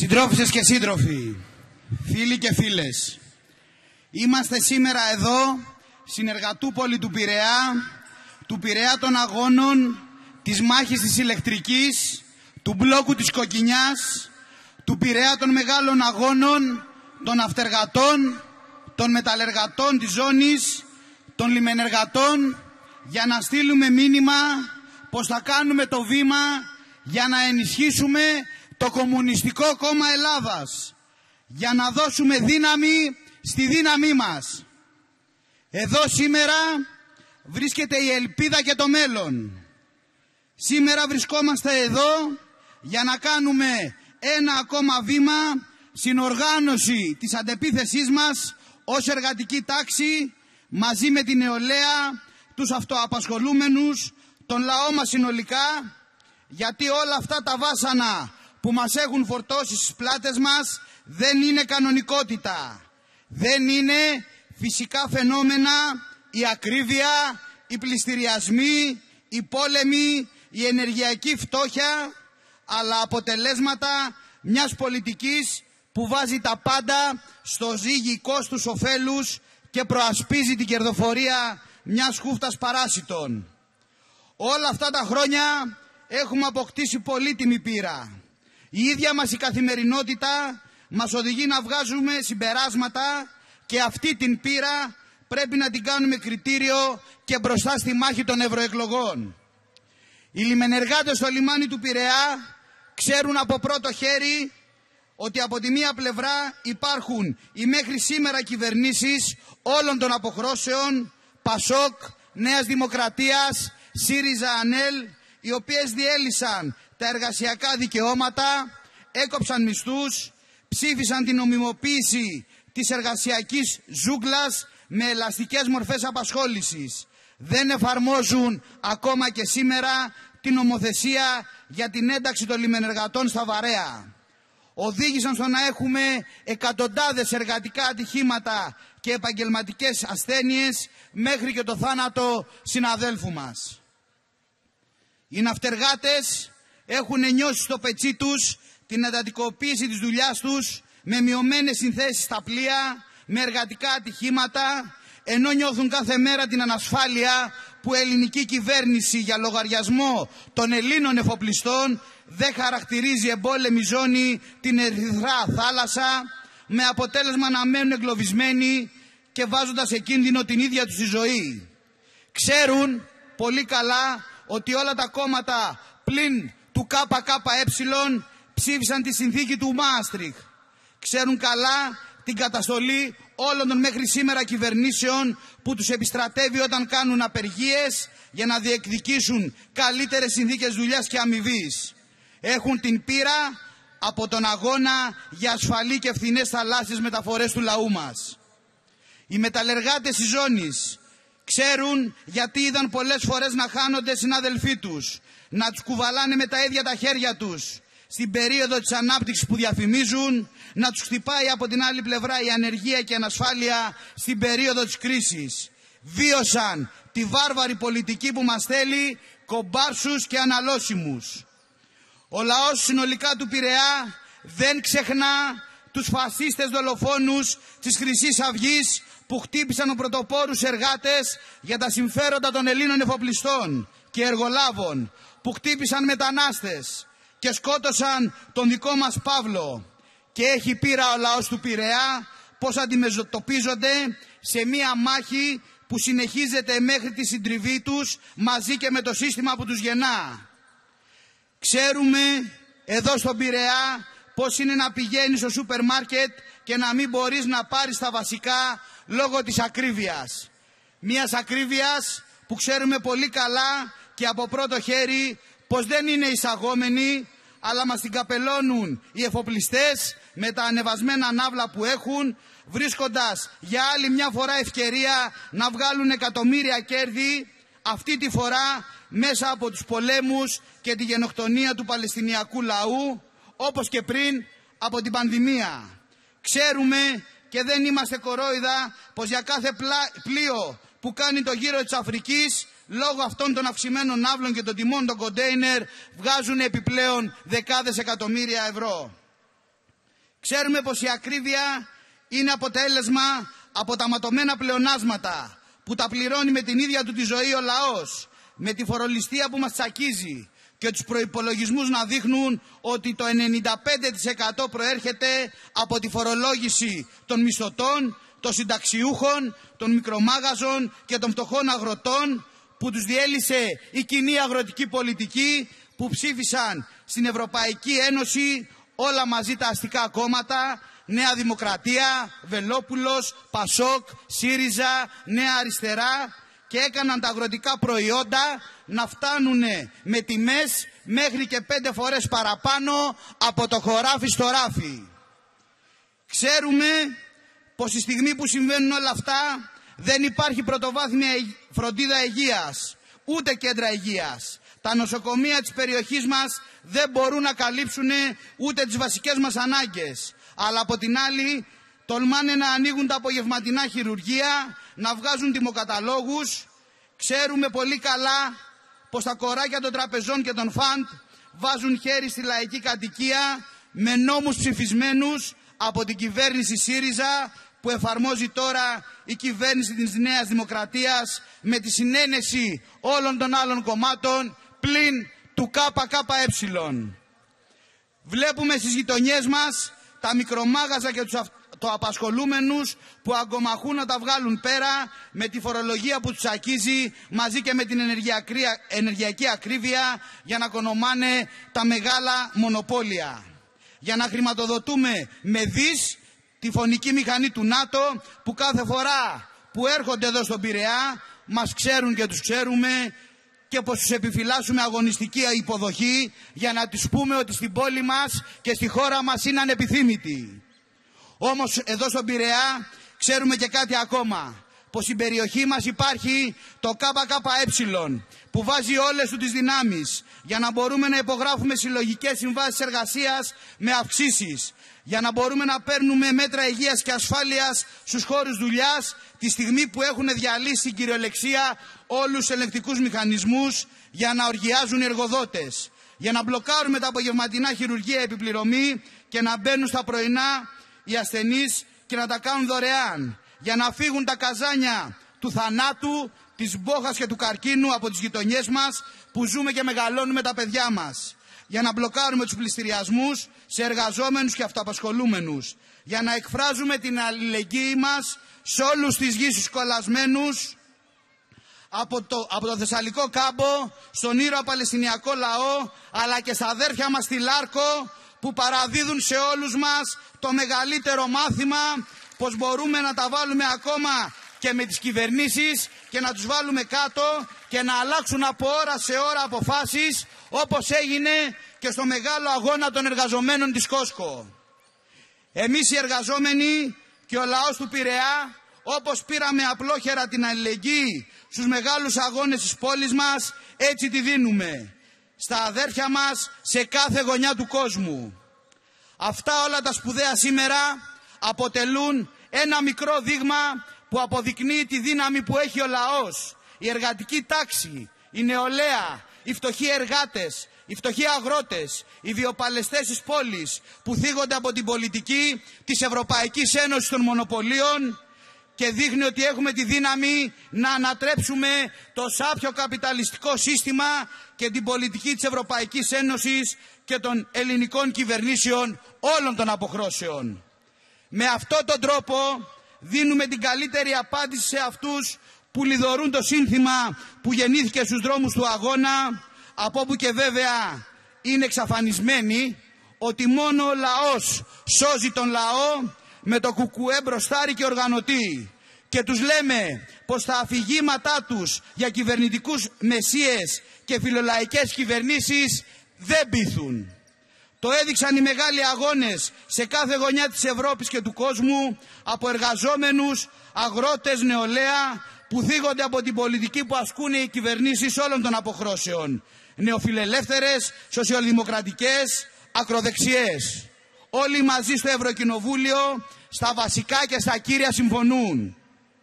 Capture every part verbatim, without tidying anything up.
Συντρόφισσες και σύντροφοι, φίλοι και φίλες, είμαστε σήμερα εδώ, συνεργατούπολοι του Πειραιά, του Πειραιά των Αγώνων, της μάχης της ηλεκτρικής, του μπλόκου της Κοκκινιάς, του Πειραιά των μεγάλων αγώνων, των αυτεργατών, των μεταλλεργατών της ζώνης, των λιμενεργατών, για να στείλουμε μήνυμα πως θα κάνουμε το βήμα για να ενισχύσουμε το Κομμουνιστικό Κόμμα Ελλάδας, για να δώσουμε δύναμη στη δύναμή μας. Εδώ σήμερα βρίσκεται η ελπίδα και το μέλλον. Σήμερα βρισκόμαστε εδώ για να κάνουμε ένα ακόμα βήμα στην οργάνωση της αντεπίθεσής μας ως εργατική τάξη, μαζί με την νεολαία, τους αυτοαπασχολούμενους, τον λαό μας συνολικά, γιατί όλα αυτά τα βάσανα που μας έχουν φορτώσει στις πλάτες μας δεν είναι κανονικότητα. Δεν είναι φυσικά φαινόμενα η ακρίβεια, οι πληστηριασμοί, οι πόλεμοι, η ενεργειακή φτώχεια, αλλά αποτελέσματα μιας πολιτικής που βάζει τα πάντα στο ζύγι κόστους ωφέλους και προασπίζει την κερδοφορία μιας χούφτας παράσιτων. Όλα αυτά τα χρόνια έχουμε αποκτήσει πολύτιμη πείρα. Η ίδια μας η καθημερινότητα μας οδηγεί να βγάζουμε συμπεράσματα και αυτή την πείρα πρέπει να την κάνουμε κριτήριο και μπροστά στη μάχη των ευρωεκλογών. Οι λιμενεργάτες στο λιμάνι του Πειραιά ξέρουν από πρώτο χέρι ότι από τη μία πλευρά υπάρχουν οι μέχρι σήμερα κυβερνήσεις όλων των αποχρώσεων, Πασόκ, Νέας Δημοκρατίας, ΣΥΡΙΖΑ, ΑΝΕΛ, οι οποίες διέλυσαν τα εργασιακά δικαιώματα, έκοψαν μισθούς, ψήφισαν την νομιμοποίηση της εργασιακής ζούγκλας με ελαστικές μορφές απασχόλησης. Δεν εφαρμόζουν ακόμα και σήμερα την νομοθεσία για την ένταξη των λιμενεργατών στα βαρέα. Οδήγησαν στο να έχουμε εκατοντάδες εργατικά ατυχήματα και επαγγελματικές ασθένειες μέχρι και το θάνατο συναδέλφου μας. Οι ναυτεργάτες έχουν νιώσει στο πετσί τους την εντατικοποίηση της δουλειάς τους με μειωμένες συνθέσεις στα πλοία, με εργατικά ατυχήματα, ενώ νιώθουν κάθε μέρα την ανασφάλεια που η ελληνική κυβέρνηση για λογαριασμό των Ελλήνων εφοπλιστών δεν χαρακτηρίζει εμπόλεμη ζώνη την Ερυθρά θάλασσα, με αποτέλεσμα να μένουν εγκλωβισμένοι και βάζοντας σε κίνδυνο την ίδια τους τη ζωή. Ξέρουν πολύ καλά ότι όλα τα κόμματα πλην του ΚΚΕ ψήφισαν τη συνθήκη του Μάστριχ. Ξέρουν καλά την καταστολή όλων των μέχρι σήμερα κυβερνήσεων που τους επιστρατεύει όταν κάνουν απεργίες για να διεκδικήσουν καλύτερες συνθήκες δουλειάς και αμοιβής. Έχουν την πείρα από τον αγώνα για ασφαλή και φθηνές θαλάσσιες μεταφορές του λαού μας. Οι μεταλλεργάτες της ζώνης ξέρουν γιατί είδαν πολλές φορές να χάνονται συνάδελφοί τους, να τους κουβαλάνε με τα ίδια τα χέρια τους στην περίοδο της ανάπτυξης που διαφημίζουν, να τους χτυπάει από την άλλη πλευρά η ανεργία και η ανασφάλεια στην περίοδο της κρίσης. Βίωσαν τη βάρβαρη πολιτική που μας θέλει κομπάρσους και αναλώσιμους. Ο λαός συνολικά του Πειραιά δεν ξεχνά τους φασίστες δολοφόνους της Χρυσής Αυγής που χτύπησαν πρωτοπόρους εργάτες για τα συμφέροντα των Ελλήνων εφοπλιστών και εργολάβων, που χτύπησαν μετανάστες και σκότωσαν τον δικό μας Παύλο. Και έχει πείρα ο λαός του Πειραιά πώς αντιμετωπίζονται σε μία μάχη που συνεχίζεται μέχρι τη συντριβή τους μαζί και με το σύστημα που τους γεννά. Ξέρουμε εδώ στον Πειραιά πώς είναι να πηγαίνεις στο σούπερ μάρκετ και να μην μπορείς να πάρεις τα βασικά λόγω της ακρίβειας. Μιας ακρίβειας που ξέρουμε πολύ καλά και από πρώτο χέρι πως δεν είναι εισαγόμενοι, αλλά μας την καπελώνουν οι εφοπλιστές με τα ανεβασμένα ναύλα που έχουν, βρίσκοντας για άλλη μια φορά ευκαιρία να βγάλουν εκατομμύρια κέρδη, αυτή τη φορά μέσα από τους πολέμους και τη γενοκτονία του Παλαιστινιακού λαού, όπως και πριν από την πανδημία. Ξέρουμε και δεν είμαστε κορόιδα πως για κάθε πλοίο που κάνει το γύρο της Αφρικής, λόγω αυτών των αυξημένων ναύλων και των τιμών των κοντέινερ, βγάζουν επιπλέον δεκάδες εκατομμύρια ευρώ. Ξέρουμε πως η ακρίβεια είναι αποτέλεσμα από τα ματωμένα πλεονάσματα που τα πληρώνει με την ίδια του τη ζωή ο λαός, με τη φορολιστία που μας τσακίζει και τους προϋπολογισμούς να δείχνουν ότι το ενενήντα πέντε τοις εκατό προέρχεται από τη φορολόγηση των μισθωτών, των συνταξιούχων, των μικρομάγαζων και των φτωχών αγροτών που τους διέλυσε η κοινή αγροτική πολιτική που ψήφισαν στην Ευρωπαϊκή Ένωση όλα μαζί τα αστικά κόμματα, Νέα Δημοκρατία, Βελόπουλος, Πασόκ, ΣΥΡΙΖΑ, Νέα Αριστερά, και έκαναν τα αγροτικά προϊόντα να φτάνουν με τιμές μέχρι και πέντε φορές παραπάνω από το χωράφι στο ράφι. Ξέρουμε πως στη στιγμή που συμβαίνουν όλα αυτά δεν υπάρχει πρωτοβάθμια φροντίδα υγείας, ούτε κέντρα υγείας. Τα νοσοκομεία της περιοχής μας δεν μπορούν να καλύψουν ούτε τις βασικές μας ανάγκες. Αλλά από την άλλη τολμάνε να ανοίγουν τα απογευματινά χειρουργεία, να βγάζουν τιμοκαταλόγους. Ξέρουμε πολύ καλά πως τα κοράκια των τραπεζών και των φαντ βάζουν χέρι στη λαϊκή κατοικία με νόμους ψηφισμένους από την κυβέρνηση ΣΥΡΙΖΑ που εφαρμόζει τώρα η κυβέρνηση της Νέας Δημοκρατίας με τη συνένεση όλων των άλλων κομμάτων πλην του ΚΚΕ. Βλέπουμε στις γειτονιές μας τα μικρομάγαζα και τους αυτοαπασχολούμενους που αγκομαχούν να τα βγάλουν πέρα με τη φορολογία που τους ακίζει μαζί και με την ενεργειακή ακρίβεια για να κονομάνε τα μεγάλα μονοπόλια. Για να χρηματοδοτούμε με δις τη φωνική μηχανή του ΝΑΤΟ που κάθε φορά που έρχονται εδώ στον Πειραιά μας ξέρουν και τους ξέρουμε και πως τους επιφυλάσσουμε αγωνιστική υποδοχή για να τους πούμε ότι στην πόλη μας και στη χώρα μας είναι ανεπιθύμητοι. Όμως εδώ στον Πειραιά ξέρουμε και κάτι ακόμα, πως στην περιοχή μας υπάρχει το ΚΚΕ που βάζει όλες του τις δυνάμεις για να μπορούμε να υπογράφουμε συλλογικές συμβάσεις εργασίας με αυξήσεις, για να μπορούμε να παίρνουμε μέτρα υγείας και ασφάλειας στους χώρους δουλειάς τη στιγμή που έχουν διαλύσει κυριολεξία όλους τους ελεγκτικούς μηχανισμούς για να οργιάζουν οι εργοδότες, για να μπλοκάρουμε τα απογευματινά χειρουργεία επιπληρωμή και να μπαίνουν στα πρωινά οι ασθενείς και να τα κάνουν δωρεάν, για να φύγουν τα καζάνια του θανάτου, της μπόχας και του καρκίνου από τις γειτονιές μας που ζούμε και μεγαλώνουμε τα παιδιά μας, για να μπλοκάρουμε τους πληστηριασμούς σε εργαζόμενους και αυτοαπασχολούμενους, για να εκφράζουμε την αλληλεγγύη μας σε όλους τις γης τους κολλασμένους από το, από το Θεσσαλικό κάμπο, στον ήρωα Παλαιστινιακό λαό, αλλά και στα αδέρφια μας στη Λάρκο που παραδίδουν σε όλους μας το μεγαλύτερο μάθημα πως μπορούμε να τα βάλουμε ακόμα και με τις κυβερνήσεις και να τους βάλουμε κάτω και να αλλάξουν από ώρα σε ώρα αποφάσεις όπως έγινε και στο μεγάλο αγώνα των εργαζομένων της Κόσκο. Εμείς οι εργαζόμενοι και ο λαός του Πειραιά, όπως πήραμε απλόχερα την αλληλεγγύη στους μεγάλους αγώνες της πόλης μας, έτσι τη δίνουμε στα αδέρφια μας σε κάθε γωνιά του κόσμου. Αυτά όλα τα σπουδαία σήμερα αποτελούν ένα μικρό δείγμα που αποδεικνύει τη δύναμη που έχει ο λαός, η εργατική τάξη, η νεολαία, οι φτωχοί εργάτες, οι φτωχοί αγρότες, οι βιοπαλαιστές της πόλης που θίγονται από την πολιτική της Ευρωπαϊκής Ένωσης των Μονοπωλίων και δείχνει ότι έχουμε τη δύναμη να ανατρέψουμε το σάπιο καπιταλιστικό σύστημα και την πολιτική της Ευρωπαϊκής Ένωσης και των ελληνικών κυβερνήσεων όλων των αποχρώσεων. Με αυτόν τον τρόπο δίνουμε την καλύτερη απάντηση σε αυτούς που λιδωρούν το σύνθημα που γεννήθηκε στους δρόμους του αγώνα, από όπου και βέβαια είναι εξαφανισμένοι, ότι μόνο ο λαός σώζει τον λαό με το κουκουέ μπροστάρι και οργανωτή. Και τους λέμε πως τα αφηγήματά τους για κυβερνητικούς μεσίες και φιλολαϊκές κυβερνήσεις δεν πείθουν. Το έδειξαν οι μεγάλοι αγώνες σε κάθε γωνιά της Ευρώπης και του κόσμου από εργαζόμενους, αγρότες, νεολαία που θίγονται από την πολιτική που ασκούν οι κυβερνήσεις όλων των αποχρώσεων. Νεοφιλελεύθερες, σοσιαλδημοκρατικές, ακροδεξιές. Όλοι μαζί στο Ευρωκοινοβούλιο στα βασικά και στα κύρια συμφωνούν.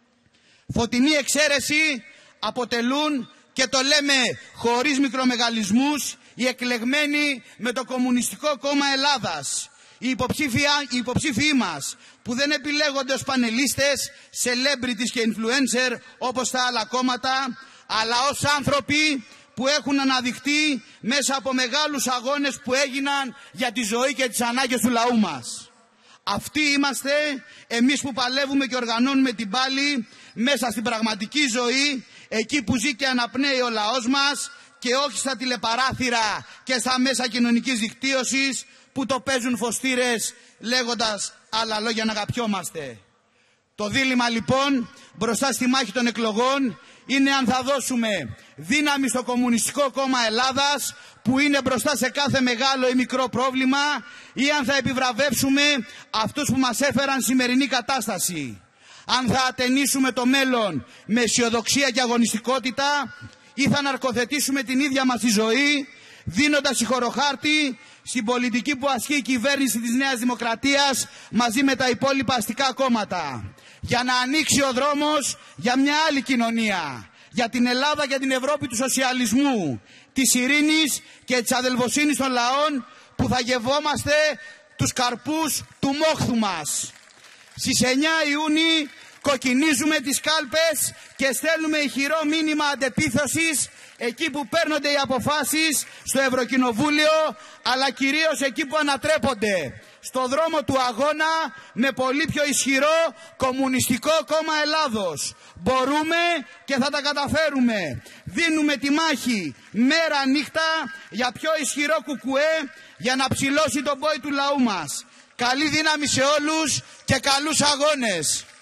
Φωτεινή εξαίρεση αποτελούν, και το λέμε χωρίς μικρομεγαλισμούς, οι εκλεγμένοι με το Κομμουνιστικό Κόμμα Ελλάδας, οι υποψήφοι μας, που δεν επιλέγονται ως πανελίστες, celebrities και influencer όπως τα άλλα κόμματα, αλλά ως άνθρωποι που έχουν αναδειχθεί μέσα από μεγάλους αγώνες που έγιναν για τη ζωή και τις ανάγκες του λαού μας. Αυτοί είμαστε εμείς που παλεύουμε και οργανώνουμε την πάλη μέσα στην πραγματική ζωή, εκεί που ζει και αναπνέει ο λαός μας, και όχι στα τηλεπαράθυρα και στα μέσα κοινωνικής δικτύωσης που το παίζουν φωστήρες λέγοντας άλλα λόγια να αγαπιόμαστε. Το δίλημμα λοιπόν μπροστά στη μάχη των εκλογών είναι αν θα δώσουμε δύναμη στο Κομμουνιστικό Κόμμα Ελλάδας, που είναι μπροστά σε κάθε μεγάλο ή μικρό πρόβλημα, ή αν θα επιβραβεύσουμε αυτούς που μας έφεραν σημερινή κατάσταση. Αν θα ατενίσουμε το μέλλον με αισιοδοξία και αγωνιστικότητα, ή θα ναρκοθετήσουμε την ίδια μας τη ζωή, δίνοντας συγχωροχάρτη στην πολιτική που ασκεί η κυβέρνηση της Νέας Δημοκρατίας μαζί με τα υπόλοιπα αστικά κόμματα, για να ανοίξει ο δρόμος για μια άλλη κοινωνία, για την Ελλάδα και την Ευρώπη του σοσιαλισμού, της ειρήνης και της αδελφοσύνης των λαών, που θα γευόμαστε τους καρπούς του μόχθου μας. Στις εννιά Ιουνίου κοκκινίζουμε τις κάλπες και στέλνουμε ηχηρό μήνυμα αντεπίθεσης εκεί που παίρνονται οι αποφάσεις στο Ευρωκοινοβούλιο, αλλά κυρίως εκεί που ανατρέπονται στο δρόμο του αγώνα με πολύ πιο ισχυρό Κομμουνιστικό Κόμμα Ελλάδος. Μπορούμε και θα τα καταφέρουμε. Δίνουμε τη μάχη μέρα νύχτα για πιο ισχυρό κουκουέ, για να ψηλώσει τον πόη του λαού μας. Καλή δύναμη σε όλους και καλούς αγώνες.